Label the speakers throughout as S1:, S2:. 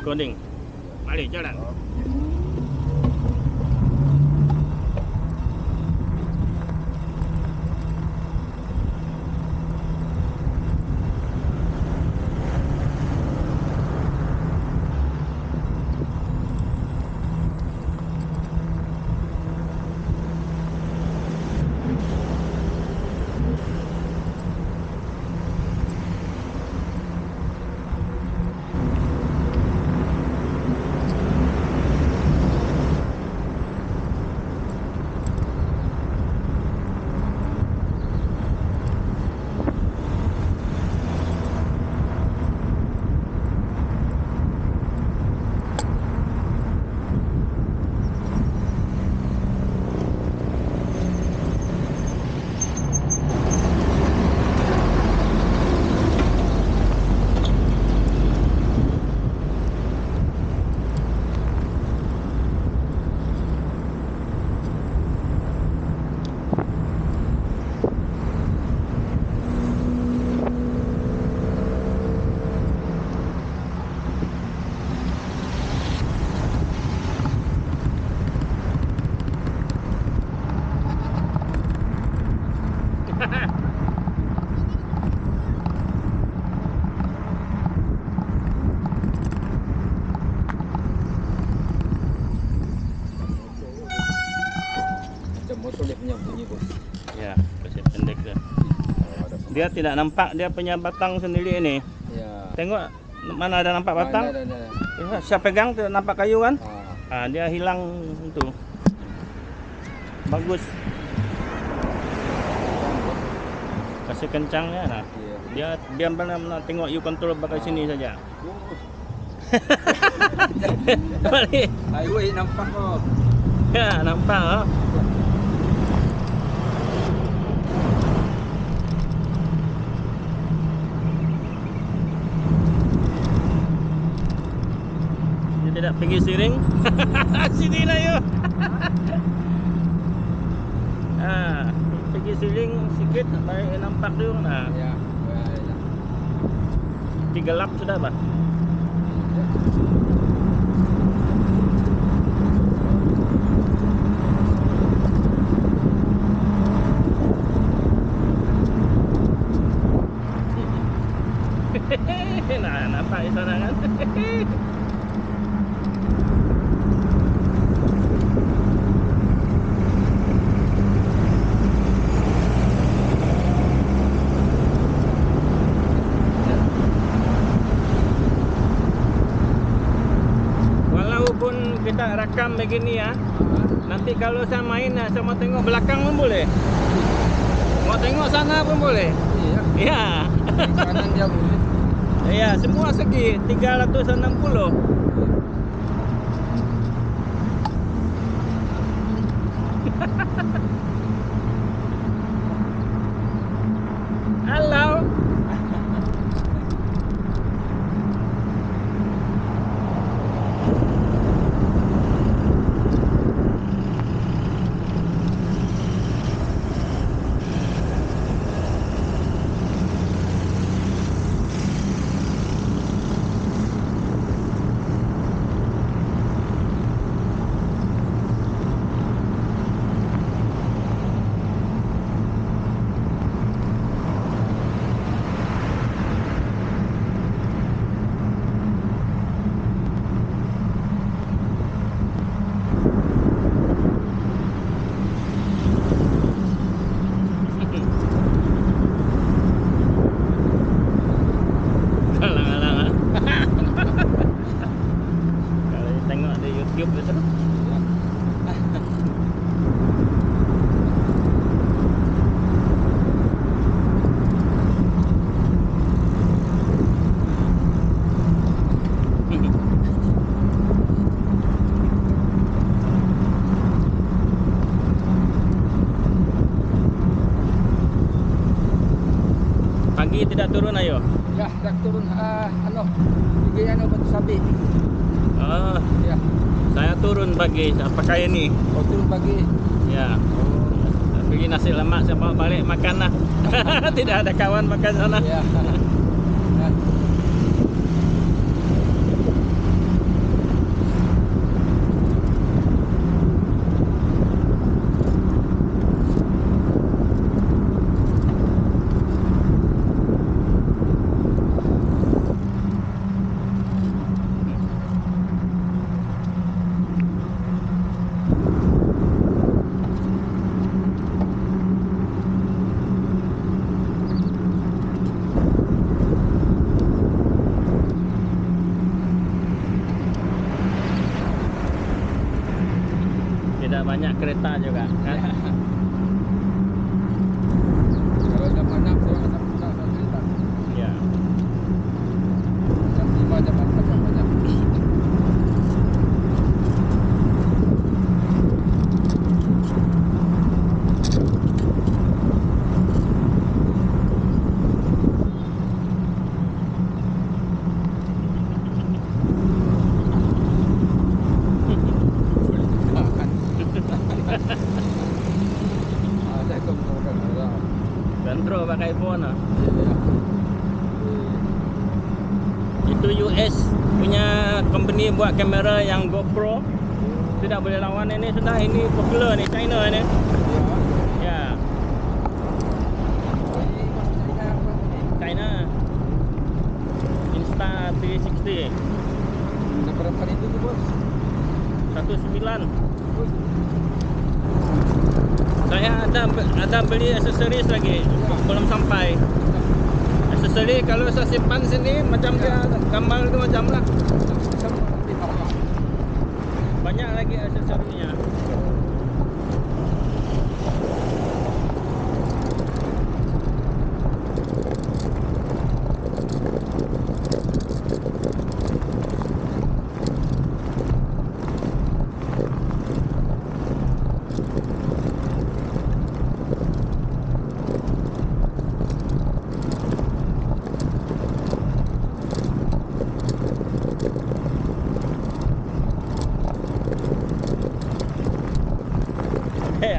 S1: recording. Mari jalan. Dia tidak nampak dia punya batang sendiri ini. Ya. Tengok mana ada nampak batang? Ada. Ya, saya pegang tidak nampak kayu kan? Dia hilang itu. Bagus. Kasih kencangnya nah. Dia benar-benar tengok you control pakai sini saja. Balik. Highway nampak kok. Ya, nampak oh. Tidak pergi siring. Sini lah yuk. Pergi siring sikit baik nampak dia. Nah. Ya. Gelap sudah, Pak. Nah, nampak di sana kan? Kita rakam begini ya. Nanti kalau saya main, saya mau tengok belakang pun boleh. Mau tengok sana pun boleh. Iya. Kanan dia boleh. Iya, semua segi 360. Halo. Pagi tidak turun ayo?
S2: Ya, tidak turun. Pergi batu sapi.
S1: Oh, ya. Saya turun pagi, saya pakai ini.
S2: Oh, turun pagi.
S1: Ya. Pergi nasi lemak, saya bawa balik makan lah. Tidak ada kawan makan sana. Ya. banyak kereta juga kan.
S2: Kalau jam 6 saya bisa putar satu kereta.
S1: Ya.
S2: Jam 5 jam 4 jam banyak.
S1: Kontrol pakai phone lah. Itu US punya company buat kamera yang GoPro. Tidak boleh lawan ini sudah. Ini popular ni China ni. Ya. China. Insta360.
S2: Berapa itu tu bos?
S1: 19. Saya ada beli aksesoris lagi, belum sampai. Aksesori kalau saya simpan sini macam dia gambar tu macam lah. Banyak lagi aksesorinya. Ya.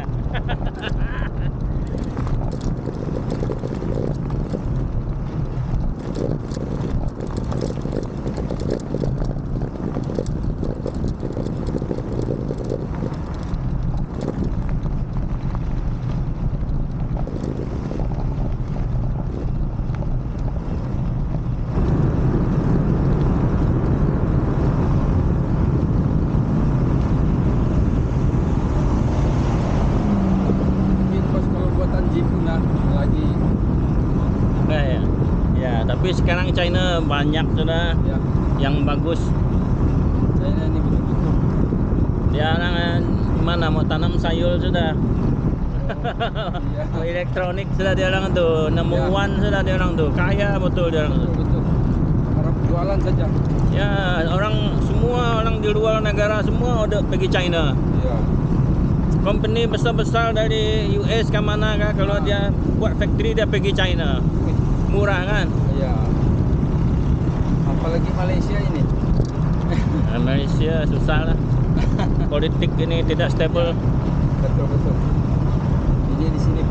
S1: Tapi sekarang China banyak sudah
S2: Ya.
S1: yang bagus.
S2: China ni betul-betul.
S1: Dia orang mana mau tanam sayur sudah.
S2: Ya.
S1: Mau elektronik sudah dia orang tu. Number
S2: Ya.
S1: one sudah dia orang tu. Kaya betul dia orang tu.
S2: Betul. Orang jualan saja.
S1: Ya, semua orang di luar negara semua udah pergi China.
S2: Ya.
S1: Company besar-besar dari US ke mana kah, kalau dia buat factory dia pergi China. Murah kan?
S2: Ya. Apalagi Malaysia ini.
S1: Malaysia susah lah. Politik ini tidak stable.
S2: Betul. Ini di sini